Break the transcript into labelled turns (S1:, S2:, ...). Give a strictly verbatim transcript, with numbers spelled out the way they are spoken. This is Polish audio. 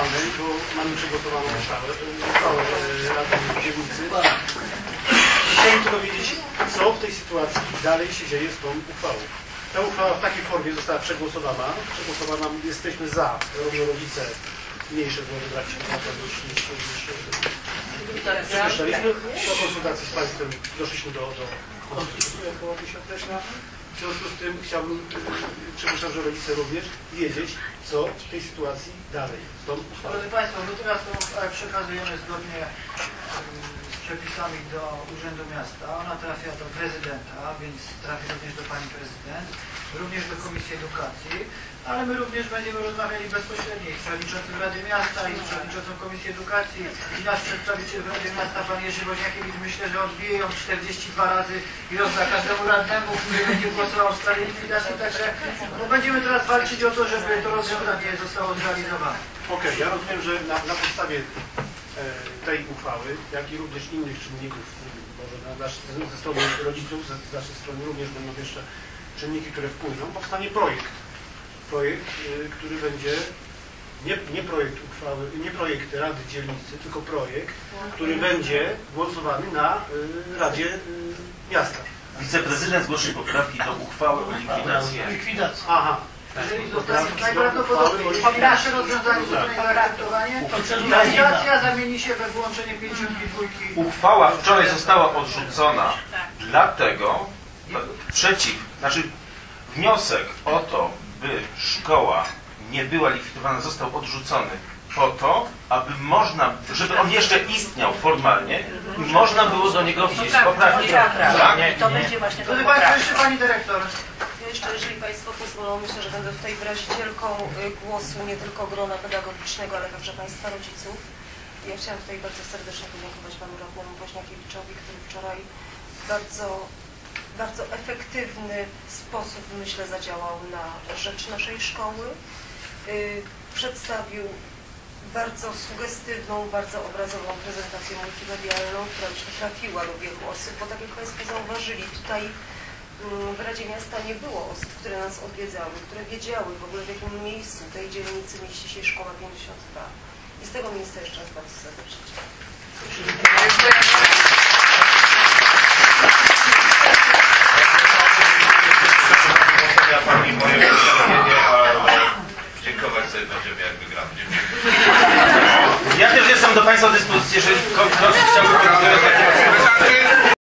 S1: formalnej, bo mamy przygotowaną uchwałę, uchwałę Rady Dzielnicy. Chciałem tylko wiedzieć, co w tej sytuacji dalej się dzieje z tą uchwałą. Ta uchwała w takiej formie została przegłosowana. Przegłosowana, jesteśmy za, robią rodzice mniejsze było wybrać się niż słyszeliśmy. Po konsultacji z Państwem doszliśmy do, do konstytucji, jak byłaby się określa. W związku z tym chciałbym, przypuszczam, że rodzice również, wiedzieć, co w tej sytuacji dalej z tą uchwałą.
S2: Drodzy Państwo, my teraz tą uchwałę przekazujemy zgodnie z przepisami do Urzędu Miasta. Ona trafia do prezydenta, więc trafi również do Pani Prezydent, również do Komisji Edukacji, ale my również będziemy rozmawiali bezpośrednio z przewodniczącym Rady Miasta i z przewodniczącą Komisji Edukacji i nasz przedstawiciel w Radzie Miasta, Pan Jerzy Woźniakiewicz, myślę, że odbije ją czterdzieści dwa razy i rozda każdemu radnemu, który będzie głosował w sprawie likwidacji, także no, będziemy teraz walczyć o to, żeby to rozwiązanie zostało zrealizowane.
S1: Okej, okay, ja rozumiem, że na, na podstawie e, tej uchwały, jak i również innych czynników, może na nasz, ze strony rodziców, ze, z naszej strony również będą jeszcze czynniki, które wpłyną, powstanie projekt. Projekt, y, który będzie, nie, nie projekt uchwały, nie projekt Rady Dzielnicy, tylko projekt, który będzie głosowany na y, Radzie y, Miasta.
S3: Wiceprezydent zgłosi poprawki do uchwały o likwidacji.
S2: Likwidacji.
S1: Aha.
S2: Jeżeli zostanie najprawdopodobniej, nasze rozwiązanie zostanie zaakceptowanie, likwidacja zamieni się we włączenie pięćdziesiątki dwójki.
S3: Uchwała wczoraj została odrzucona, dlatego przeciw, znaczy wniosek o to, by szkoła nie była likwidowana, został odrzucony po to, aby można, żeby on jeszcze istniał formalnie i można było do niego wnieść poprawki.
S4: Tak? To będzie właśnie
S2: Drodzy Państwo, jeszcze Pani Dyrektor.
S4: Jeszcze, jeżeli Państwo pozwolą, myślę, że będę tutaj wyrazicielką głosu nie tylko grona pedagogicznego, ale także Państwa rodziców. Ja chciałam tutaj bardzo serdecznie podziękować Panu Radnemu Woźniakiewiczowi, który wczoraj bardzo, bardzo efektywny sposób, myślę, zadziałał na rzecz naszej szkoły. Yy, przedstawił bardzo sugestywną, bardzo obrazową prezentację multimedialną, która już trafiła do wielu osób, bo tak jak Państwo zauważyli, tutaj w Radzie Miasta nie było osób, które nas odwiedzały, które wiedziały w ogóle, w jakim miejscu tej dzielnicy mieści się szkoła pięćdziesiąt dwa. I z tego miejsca jeszcze raz bardzo serdecznie dziękuję.
S3: Pani moje wystąpienie, ale dziękować sobie będziemy, jak wygramy. Ja też jestem do Państwa dyspozycji, jeżeli ktoś chciałby